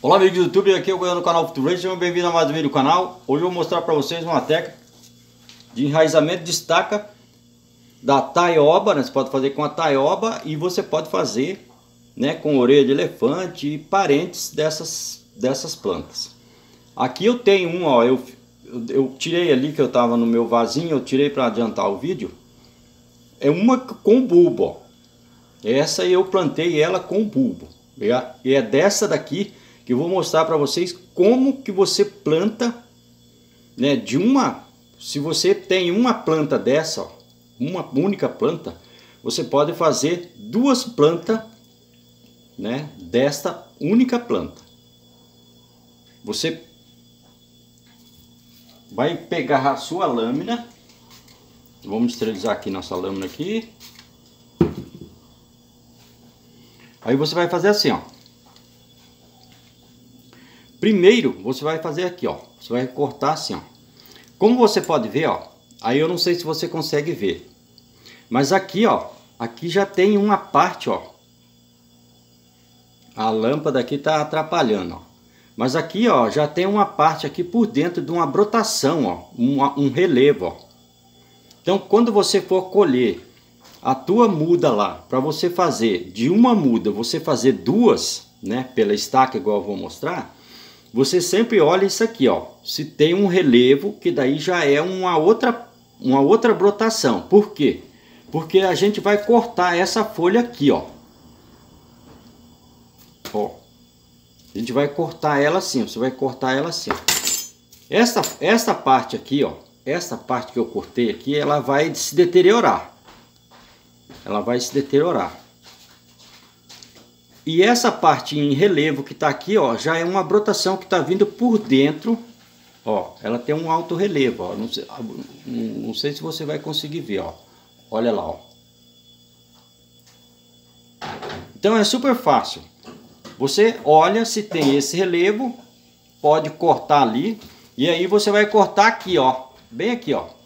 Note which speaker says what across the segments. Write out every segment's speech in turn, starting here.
Speaker 1: Olá amigos do YouTube, aqui é o Goiano do canal Futurate, sejam bem-vindos a mais um vídeo do canal. Hoje eu vou mostrar para vocês uma técnica de enraizamento de estaca da taioba, né? Você pode fazer com a taioba e você pode fazer, né, com orelha de elefante e parentes dessas plantas. Aqui eu tenho um, ó, eu tirei ali que eu estava no meu vasinho, eu tirei para adiantar o vídeo. É uma com bulbo, ó. Essa eu plantei ela com bulbo. E é dessa daqui que eu vou mostrar para vocês como que você planta, né, se você tem uma planta dessa, ó, uma única planta, você pode fazer duas plantas, né, desta única planta. Você vai pegar a sua lâmina, vamos esterilizar aqui nossa lâmina aqui. Aí você vai fazer assim, ó. Primeiro, você vai fazer aqui, ó. Você vai cortar assim, ó. Como você pode ver, ó. Aí eu não sei se você consegue ver. Mas aqui, ó. Aqui já tem uma parte, ó. A lâmpada aqui tá atrapalhando, ó. Mas aqui, ó, já tem uma parte aqui por dentro de uma brotação, ó. Um relevo, ó. Então, quando você for colher a tua muda lá, para você fazer de uma muda, você fazer duas, né, pela estaca, igual eu vou mostrar, você sempre olha isso aqui, ó, se tem um relevo, que daí já é uma outra brotação. Por quê? Porque a gente vai cortar essa folha aqui, ó. Ó, a gente vai cortar ela assim, você vai cortar ela assim, ó. Esta parte aqui, ó, essa parte que eu cortei aqui, ela vai se deteriorar. Ela vai se deteriorar. E essa parte em relevo que está aqui, ó, já é uma brotação que está vindo por dentro. Ó, ela tem um alto relevo, ó. Não sei se você vai conseguir ver, ó. Olha lá, ó. Então é super fácil. Você olha se tem esse relevo, pode cortar ali. E aí você vai cortar aqui, ó. Bem aqui, ó.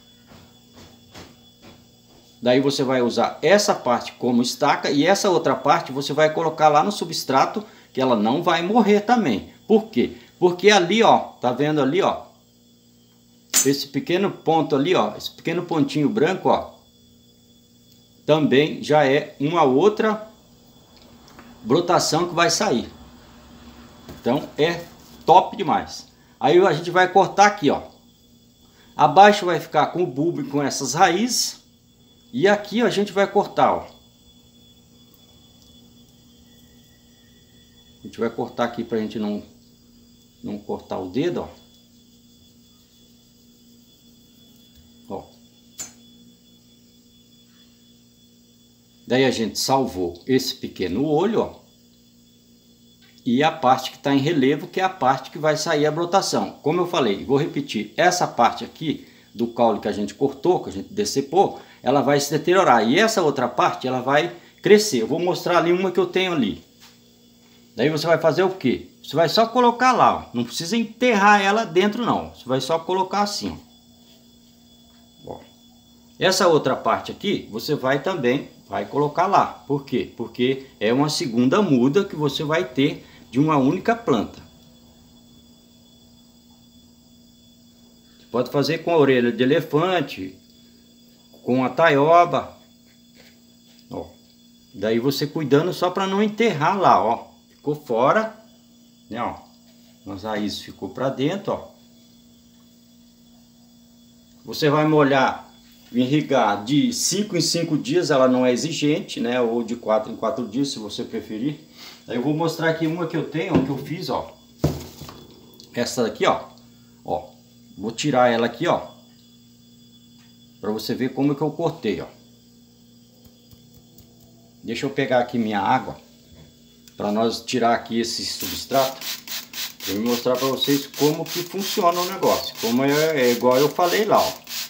Speaker 1: Daí você vai usar essa parte como estaca e essa outra parte você vai colocar lá no substrato, que ela não vai morrer também. Por quê? Porque ali, ó, tá vendo ali, ó, esse pequeno ponto ali, ó, esse pequeno pontinho branco, ó, também já é uma outra brotação que vai sair. Então é top demais. Aí a gente vai cortar aqui, ó. Abaixo vai ficar com o bulbo e com essas raízes. E aqui ó, a gente vai cortar, ó. A gente vai cortar aqui pra gente não cortar o dedo, ó. Ó. Daí a gente salvou esse pequeno olho, ó. E a parte que está em relevo, que é a parte que vai sair a brotação. Como eu falei, vou repetir, essa parte aqui do caule que a gente cortou, que a gente decepou, ela vai se deteriorar. E essa outra parte, ela vai crescer. Eu vou mostrar ali uma que eu tenho ali. Daí você vai fazer o quê? Você vai só colocar lá, ó. Não precisa enterrar ela dentro não. Você vai só colocar assim, ó. Ó. Essa outra parte aqui, você vai colocar lá. Por quê? Porque é uma segunda muda que você vai ter de uma única planta. Você pode fazer com a orelha de elefante, com a taioba, ó. Daí você cuidando só para não enterrar lá, ó. Ficou fora, né, ó. As raízes ficou para dentro, ó. Você vai molhar, irrigar de 5 em 5 dias, ela não é exigente, né, ou de 4 em 4 dias, se você preferir. Aí eu vou mostrar aqui uma que eu tenho, que eu fiz, ó. Essa daqui, ó. Ó, vou tirar ela aqui, ó. Para você ver como que eu cortei, ó. Deixa eu pegar aqui minha água para nós tirar aqui esse substrato. Eu vou mostrar para vocês como que funciona o negócio. Como é igual eu falei lá, ó.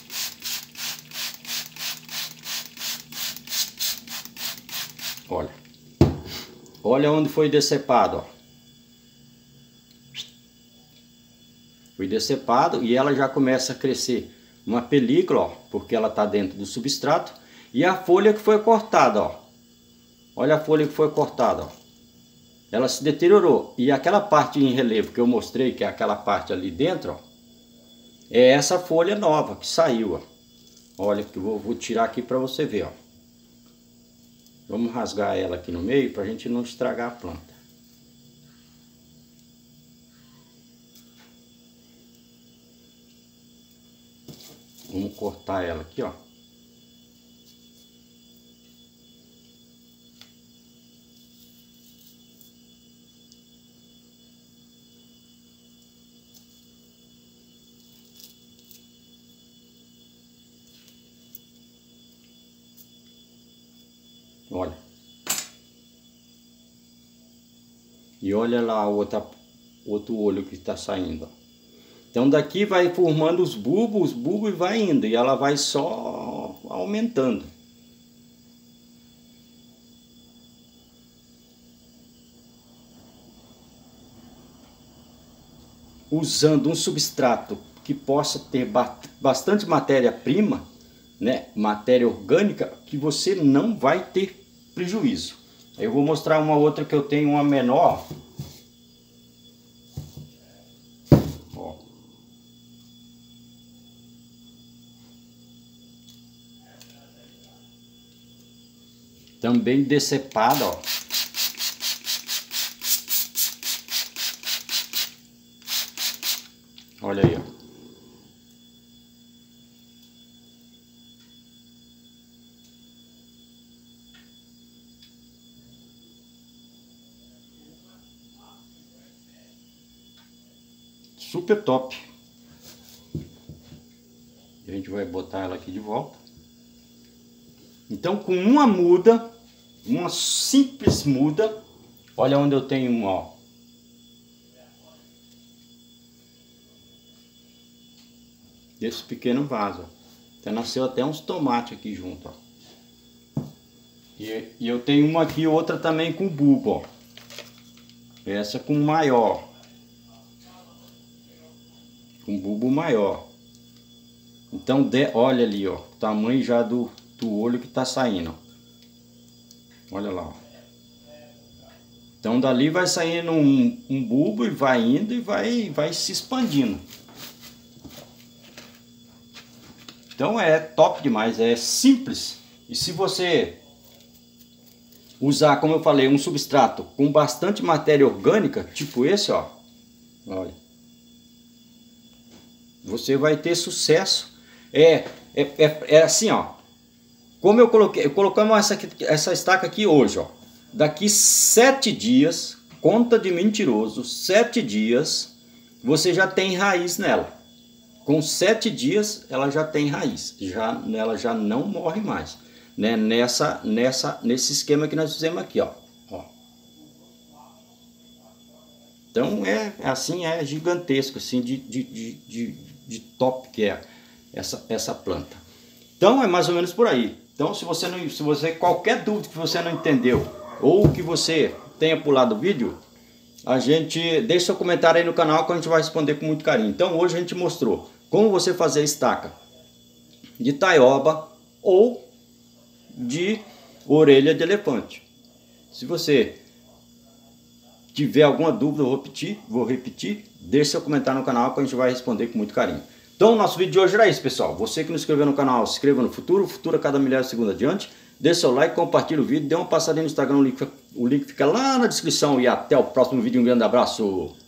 Speaker 1: Olha. Olha onde foi decepado, ó. Foi decepado e ela já começa a crescer uma película, ó, porque ela está dentro do substrato. E a folha que foi cortada, ó. Olha a folha que foi cortada, ó. ela se deteriorou. E aquela parte em relevo que eu mostrei, que é aquela parte ali dentro, ó, é essa folha nova que saiu, ó. Olha que eu vou tirar aqui para você ver, ó. Vamos rasgar ela aqui no meio para a gente não estragar a planta. Vamos cortar ela aqui, ó. Olha. E olha lá outro olho que está saindo. Então daqui vai formando os bulbos e vai indo. E ela vai só aumentando. Usando um substrato que possa ter bastante matéria-prima, né, matéria orgânica, que você não vai ter prejuízo. Eu vou mostrar uma outra que eu tenho, uma menor. Ó. Também decepada, ó. Olha aí, ó. Super top. A gente vai botar ela aqui de volta. Então, com uma muda, uma simples muda, olha onde eu tenho uma, ó. Desse pequeno vaso, ó. Até nasceu até uns tomates aqui junto, ó. E eu tenho uma aqui, outra também com bulbo, ó. Essa com maior. Com bulbo maior. Então, olha ali, ó, o tamanho já do olho que tá saindo. Olha lá, ó. Então, dali vai saindo um bulbo e vai indo e vai se expandindo. Então, é top demais, é simples. E se você usar, como eu falei, um substrato com bastante matéria orgânica, tipo esse, ó. Olha. Você vai ter sucesso. É assim, ó. Como eu colocamos essa estaca aqui hoje, ó. Daqui 7 dias, conta de mentiroso, 7 dias, você já tem raiz nela. Com 7 dias ela já tem raiz, ela já não morre mais, né? Nesse esquema que nós fizemos aqui, ó. Então é gigantesco, assim, de top que é essa planta. Então é mais ou menos por aí. Então se você qualquer dúvida que você não entendeu ou que você tenha pulado o vídeo, a gente deixa seu comentário aí no canal que a gente vai responder com muito carinho. Então hoje a gente mostrou como você fazer estaca de taioba ou de orelha de elefante. Se você tiver alguma dúvida, eu vou repetir, deixe seu comentário no canal que a gente vai responder com muito carinho. Então o nosso vídeo de hoje era isso, pessoal. Você que não se inscreveu no canal, se inscreva no futuro. O futuro a cada milésimo de segundo adiante. Deixe seu like, compartilhe o vídeo, dê uma passadinha no Instagram, o link fica lá na descrição. E até o próximo vídeo. Um grande abraço.